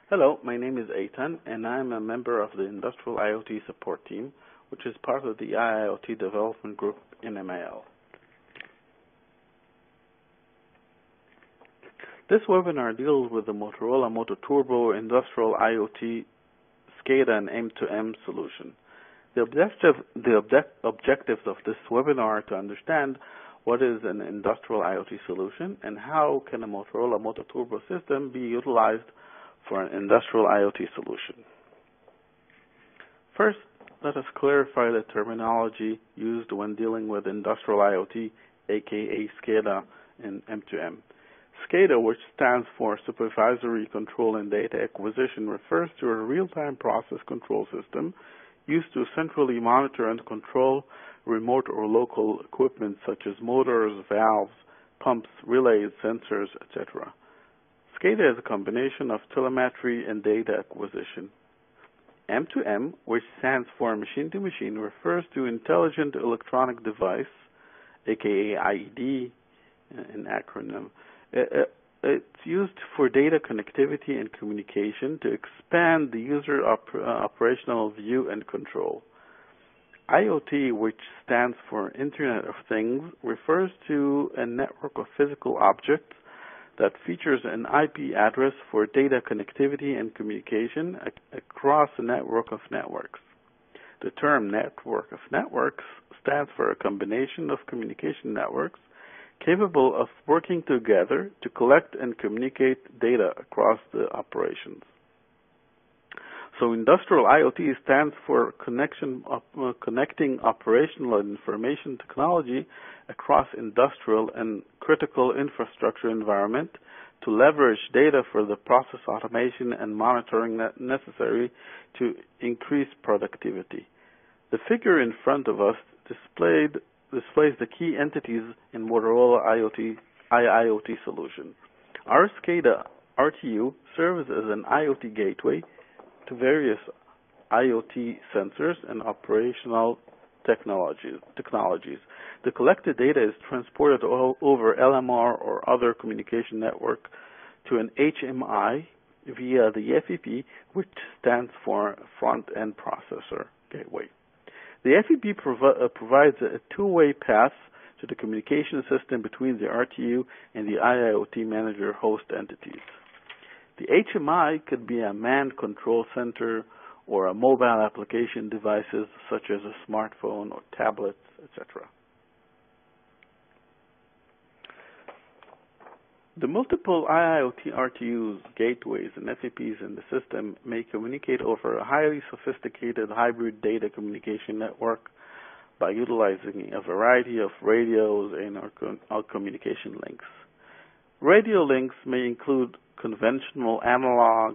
Hello, my name is Eitan, and I'm a member of the Industrial IoT support team, which is part of the IIoT development group in MIL. This webinar deals with the MOTOROLA MOTOTRBO Industrial IoT SCADA M2M solution. The objectives of this webinar are to understand what is an industrial IoT solution and how can a MOTOROLA MOTOTRBO system be utilized for an industrial IoT solution. First, let us clarify the terminology used when dealing with industrial IoT, aka SCADA and M2M. SCADA, which stands for Supervisory Control and Data Acquisition, refers to a real-time process control system used to centrally monitor and control remote or local equipment such as motors, valves, pumps, relays, sensors, etc. SCADA is a combination of telemetry and data acquisition. M2M, which stands for machine-to-machine, refers to Intelligent Electronic Device, aka IED, an acronym. It's used for data connectivity and communication to expand the user operational view and control. IoT, which stands for Internet of Things, refers to a network of physical objects that features an IP address for data connectivity and communication across a network of networks. The term network of networks stands for a combination of communication networks capable of working together to collect and communicate data across the operations. So industrial IoT stands for connecting operational and information technology across industrial and critical infrastructure environment to leverage data for the process automation and monitoring necessary to increase productivity. The figure in front of us displays the key entities in MOTOROLA IoT solution. Our SCADA RTU serves as an IoT gateway to various IoT sensors and operational technologies. The collected data is transported over LMR or other communication network to an HMI via the FEP, which stands for Front-End Processor Gateway. The FEP provides a two-way path to the communication system between the RTU and the IIoT manager host entities. The HMI could be a manned control center or a mobile application devices such as a smartphone or tablets, etc. The multiple IIoT RTUs, gateways, and FEPs in the system may communicate over a highly sophisticated hybrid data communication network by utilizing a variety of radios and or communication links. Radio links may include conventional analog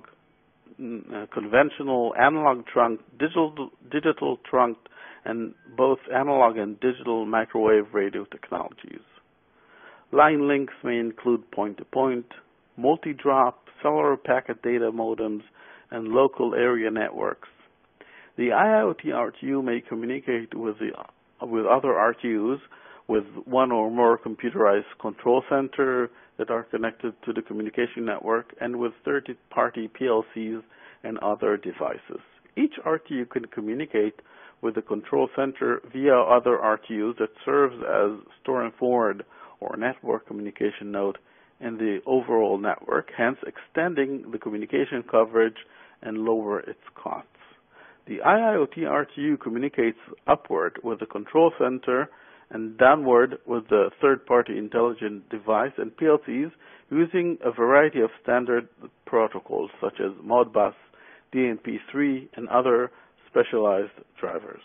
trunk, digital trunk, and both analog and digital microwave radio technologies. Line links may include point-to-point, multi-drop, cellular packet data modems, and local area networks. The IIoT RTU may communicate with other RTUs with one or more computerized control center that are connected to the communication network and with third-party PLCs and other devices. Each RTU can communicate with the control center via other RTUs that serves as store and forward or network communication node in the overall network, hence extending the communication coverage and lower its costs. The IIoT RTU communicates upward with the control center and downward with the third-party intelligent device and PLCs using a variety of standard protocols such as Modbus, DNP3, and other specialized drivers.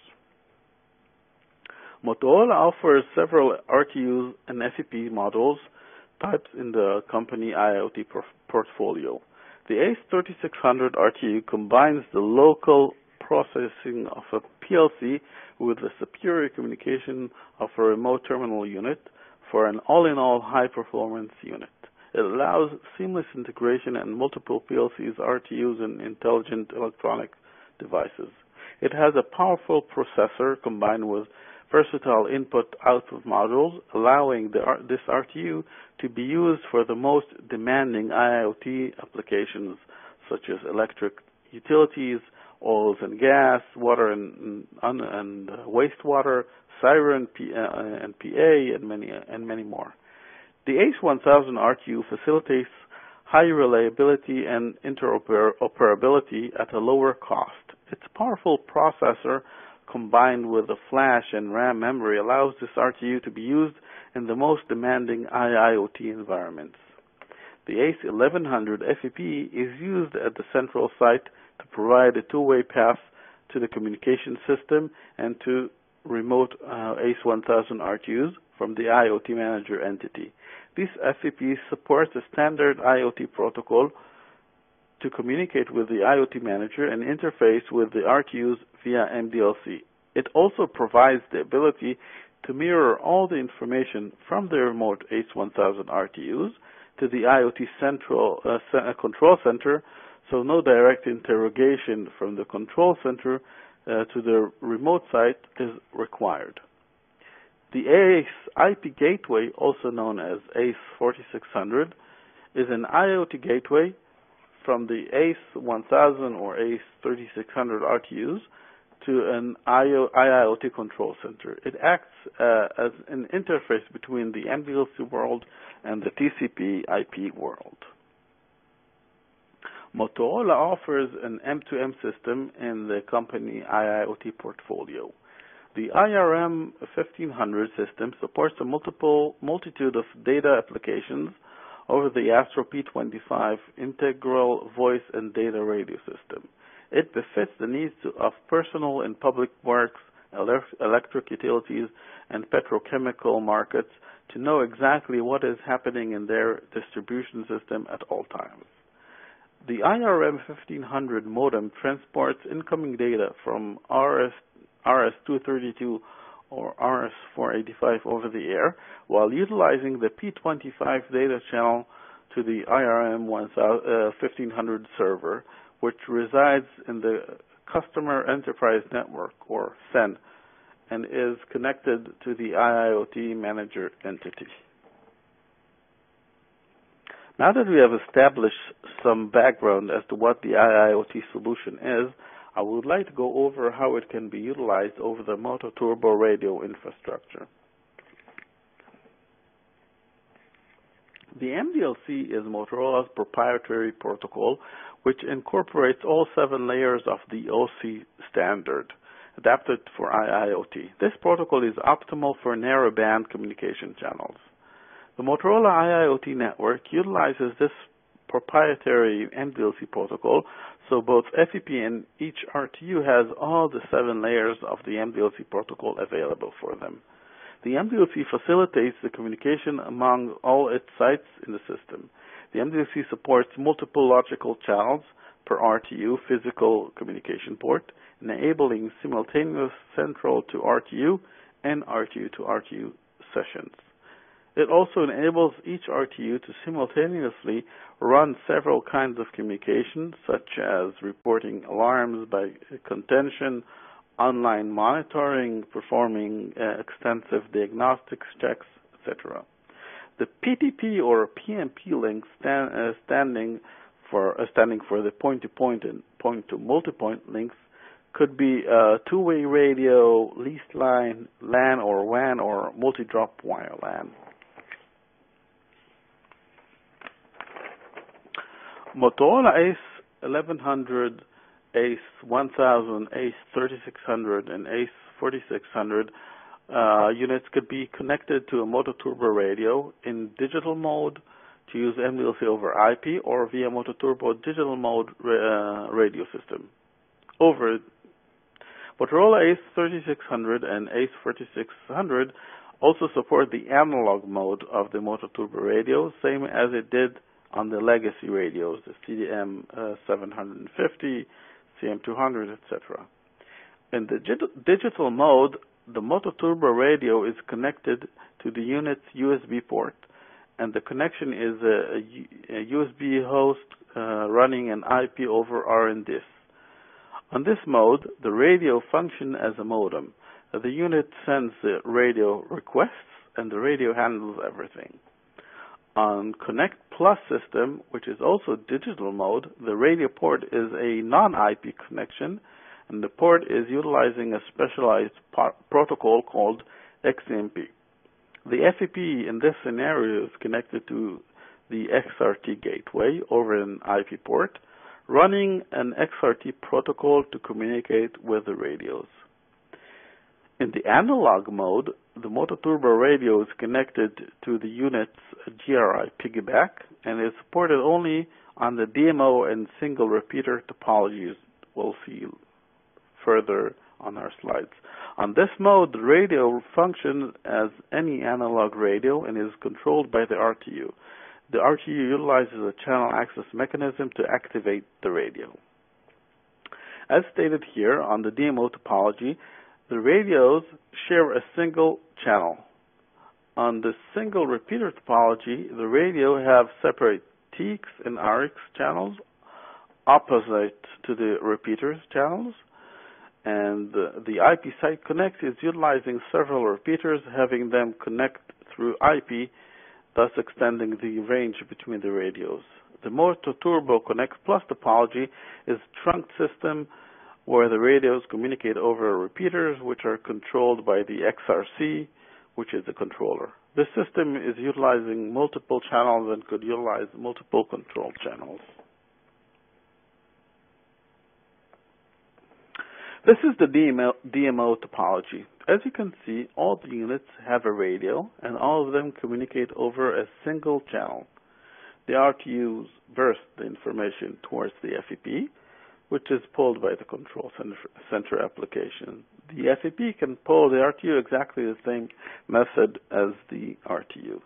MOTOROLA offers several RTUs and FEP models types in the company IoT portfolio. The ACE3600 RTU combines the local processing of a PLC with the superior communication of a remote terminal unit for an all-in-all high-performance unit. It allows seamless integration and multiple PLCs, RTUs, and intelligent electronic devices. It has a powerful processor combined with versatile input-output modules, allowing this RTU to be used for the most demanding IoT applications such as electric utilities, oils and gas, water and wastewater, siren and PA, and many more. The ACE1000 RTU facilitates high reliability and interoperability at a lower cost. Its powerful processor combined with a flash and RAM memory allows this RTU to be used in the most demanding IIoT environments. The ACE1100 FEP is used at the central site to provide a two-way path to the communication system and to remote ACE1000 RTUs from the IoT manager entity. This FEP supports a standard IoT protocol to communicate with the IoT manager and interface with the RTUs via MDLC. It also provides the ability to mirror all the information from the remote ACE1000 RTUs to the IoT central control center, so no direct interrogation from the control center to the remote site is required. The ACE IP gateway, also known as ACE4600, is an IoT gateway from the ACE1000 or ACE3600 RTUs to an IIoT control center. It acts as an interface between the MDLC world and the TCP IP world. Motorola offers an M2M system in the company IIoT portfolio. The IRM 1500 system supports a multitude of data applications over the Astro P25 integral voice and data radio system. It befits the needs of personal and public works, electric utilities, and petrochemical markets to know exactly what is happening in their distribution system at all times. The IRM 1500 modem transports incoming data from RS-232 or RS-485 over the air while utilizing the P25 data channel to the IRM 1500 server, which resides in the Customer Enterprise Network, or CEN, and is connected to the IIoT Manager entity. Now that we have established some background as to what the IIoT solution is, I would like to go over how it can be utilized over the MOTOTRBO radio infrastructure. The MDLC is Motorola's proprietary protocol, which incorporates all 7 layers of the OC standard, adapted for IIoT. This protocol is optimal for narrowband communication channels. The Motorola IIoT network utilizes this proprietary MDLC protocol, so both FEP and each RTU has all the 7 layers of the MDLC protocol available for them. The MDLC facilitates the communication among all its sites in the system. The MDLC supports multiple logical channels per RTU physical communication port, enabling simultaneous central to RTU and RTU to RTU sessions. It also enables each RTU to simultaneously run several kinds of communication, such as reporting alarms by contention, online monitoring, performing extensive diagnostics checks, etc. The PTP or PMP link standing for the point-to-point and point-to-multipoint links could be two-way radio, leased line, LAN or WAN, or multi-drop wire LAN. Motorola ACE1100, ACE1000, ACE3600, and ACE4600 units could be connected to a MOTOTRBO radio in digital mode to use MDLC over IP or via MOTOTRBO digital mode radio system. Over Motorola ACE3600 and ACE4600 also support the analog mode of the MOTOTRBO radio, same as it did on the legacy radios, the CDM 750, CM200, etc. In the digital mode, the MOTOTRBO radio is connected to the unit's USB port, and the connection is a USB host running an IP over RNDIS. On this mode, the radio functions as a modem. The unit sends the radio requests, and the radio handles everything. On Connect Plus system, which is also digital mode, the radio port is a non-IP connection, and the port is utilizing a specialized protocol called XMP. The FEP in this scenario is connected to the XRT gateway over an IP port, running an XRT protocol to communicate with the radios. In the analog mode, the MOTOTRBO radio is connected to the unit's GRI piggyback and is supported only on the DMO and single repeater topologies we'll see further on our slides. On this mode, the radio functions as any analog radio and is controlled by the RTU. The RTU utilizes a channel access mechanism to activate the radio. As stated here on the DMO topology, the radios share a single channel. On the single repeater topology, the radio have separate TX and RX channels opposite to the repeaters channels, and the IP site connect is utilizing several repeaters, having them connect through IP, thus extending the range between the radios. The MOTOTRBO Connect Plus topology is a trunk system where the radios communicate over repeaters, which are controlled by the XRC, which is the controller. This system is utilizing multiple channels and could utilize multiple control channels. This is the DMO topology. As you can see, all the units have a radio, and all of them communicate over a single channel. The RTUs burst the information towards the FEP, which is pulled by the control center application. The FEP can pull the RTU exactly the same method as the RTU.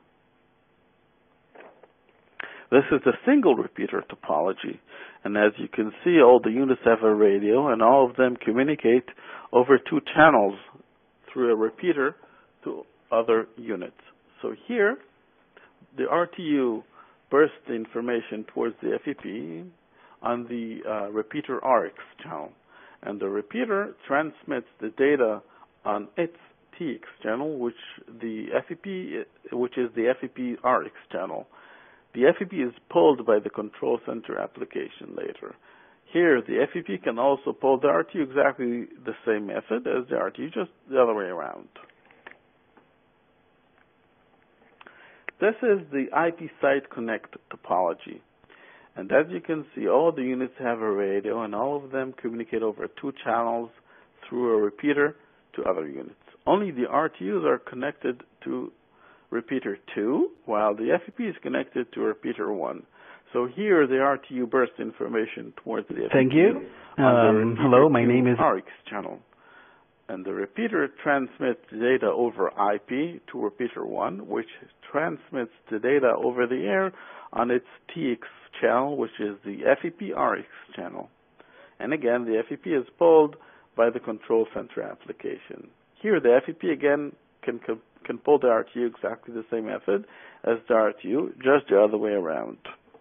This is the single repeater topology, and as you can see, all the units have a radio, and all of them communicate over two channels through a repeater to other units. So here, the RTU bursts the information towards the FEP on the repeater RX channel, and the repeater transmits the data on its TX channel, which is the FEP RX channel. The FEP is pulled by the control center application later. Here, the FEP can also pull the RTU exactly the same method as the RTU, just the other way around. This is the IP site connect topology. And as you can see, all the units have a radio, and all of them communicate over two channels through a repeater to other units. Only the RTUs are connected to repeater 2, while the FEP is connected to repeater 1. So here, the RTU bursts information towards the FEP. Thank you. Hello, my name is RX channel. And the repeater transmits data over IP to repeater 1, which transmits the data over the air on its TX channel, which is the FEP RX channel. And again, the FEP is pulled by the control center application. Here, the FEP again can pull the RTU exactly the same method as the RTU, just the other way around.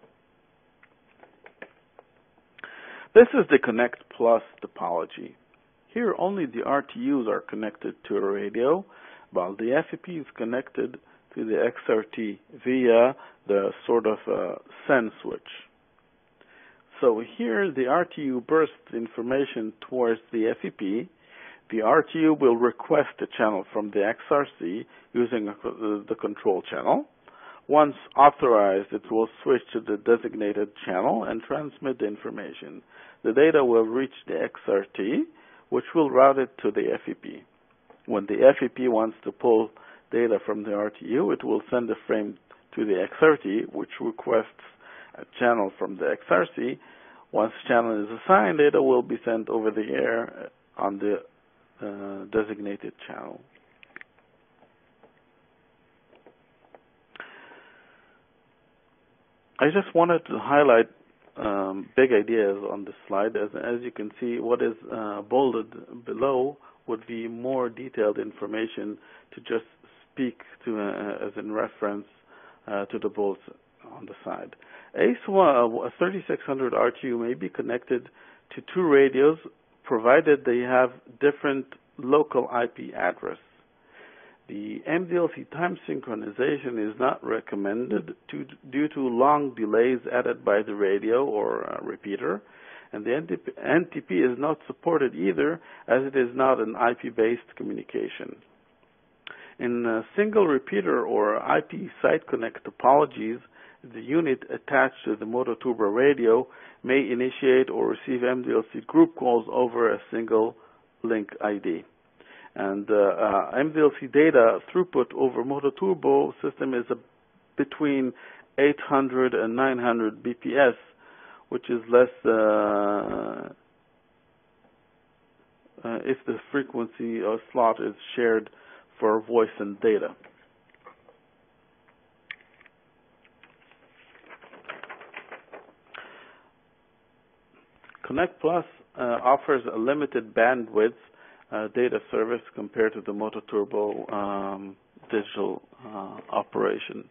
This is the Connect Plus topology. Here, only the RTUs are connected to a radio, while the FEP is connected to the XRT via the sort of send switch. So here, the RTU bursts information towards the FEP. The RTU will request a channel from the XRC using the control channel. Once authorized, it will switch to the designated channel and transmit the information. The data will reach the XRT, which will route it to the FEP. When the FEP wants to pull data from the RTU, it will send a frame to the XRT, which requests a channel from the XRC. Once channel is assigned, data will be sent over the air on the designated channel. I just wanted to highlight big ideas on this slide. As you can see, what is bolded below would be more detailed information to just speak to as in reference to the bullets on the side. A 3600 RTU may be connected to two radios provided they have different local IP address. The MDLC time synchronization is not recommended due to long delays added by the radio or repeater, and the NTP is not supported either, as it is not an IP-based communication. In single repeater or IP site connect topologies, the unit attached to the MOTOTRBO radio may initiate or receive MDLC group calls over a single link ID. And MDLC data throughput over MOTOTRBO system is between 800 and 900 bps, which is less if the frequency or slot is shared for voice and data. Connect Plus offers a limited bandwidth data service compared to the MOTOTRBO digital operation.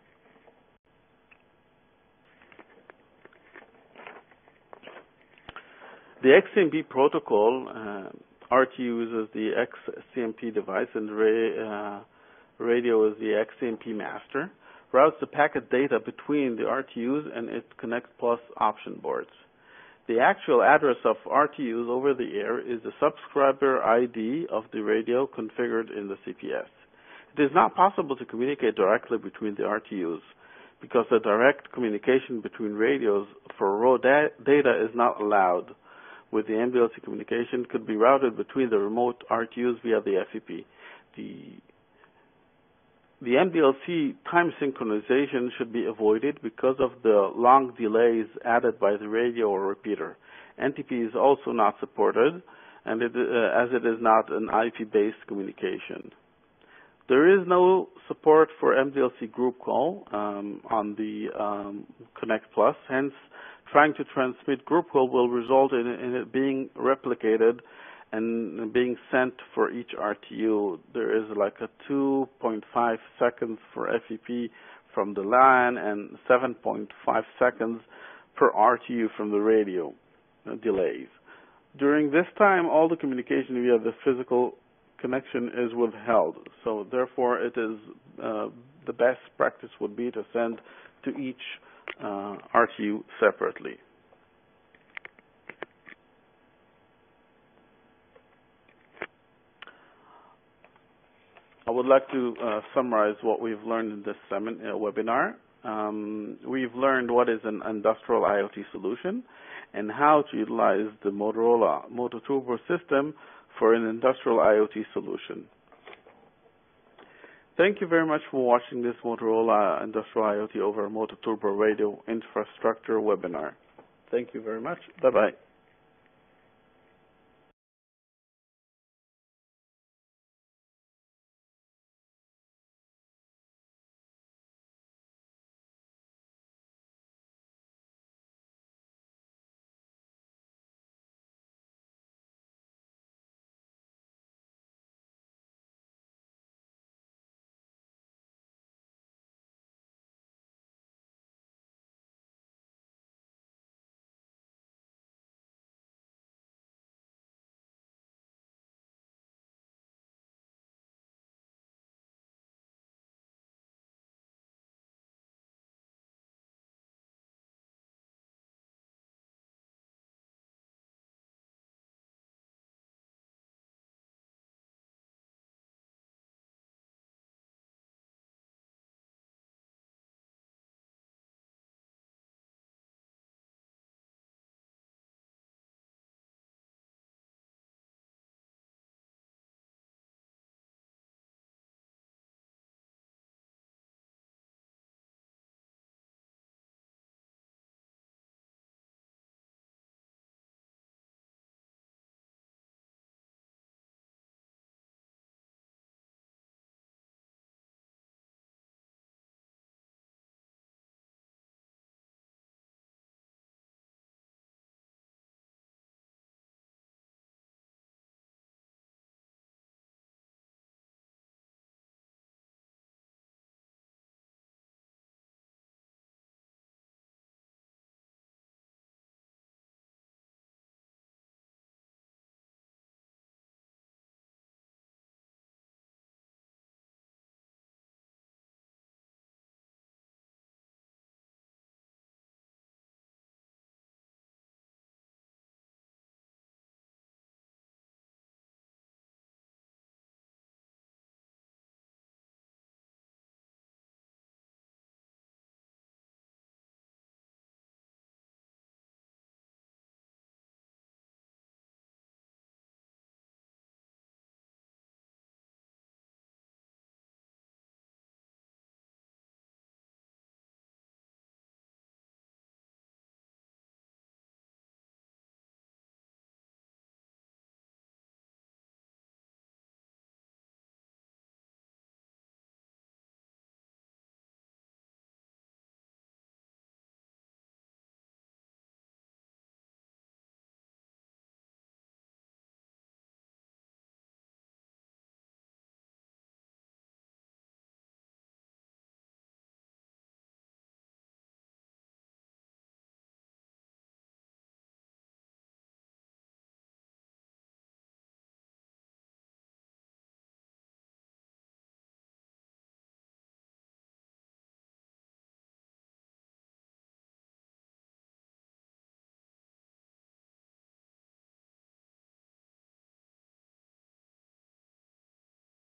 The XCMP protocol RT uses the XCMP device, and the radio is the XCMP master, routes the packet data between the RTUs and its Connect Plus option boards. The actual address of RTUs over the air is the subscriber ID of the radio configured in the CPS. It is not possible to communicate directly between the RTUs because the direct communication between radios for raw data is not allowed. With the MDLC communication could be routed between the remote RTUs via the FEP. The MDLC time synchronization should be avoided because of the long delays added by the radio or repeater. NTP is also not supported, and as it is not an IP-based communication. There is no support for MDLC group call on the Connect Plus. Hence, trying to transmit group call will result in it being replicated and being sent for each RTU. There is like a 2.5 seconds for FEP from the LAN and 7.5 seconds per RTU from the radio delays. During this time, all the communication via the physical connection is withheld. So therefore, it is the best practice would be to send to each RTU separately. I would like to summarize what we've learned in this webinar. We've learned what is an industrial IoT solution and how to utilize the MOTOROLA MOTOTRBO system for an industrial IoT solution. Thank you very much for watching this MOTOROLA Industrial IoT over MOTOTRBO radio infrastructure webinar. Thank you very much. Bye-bye.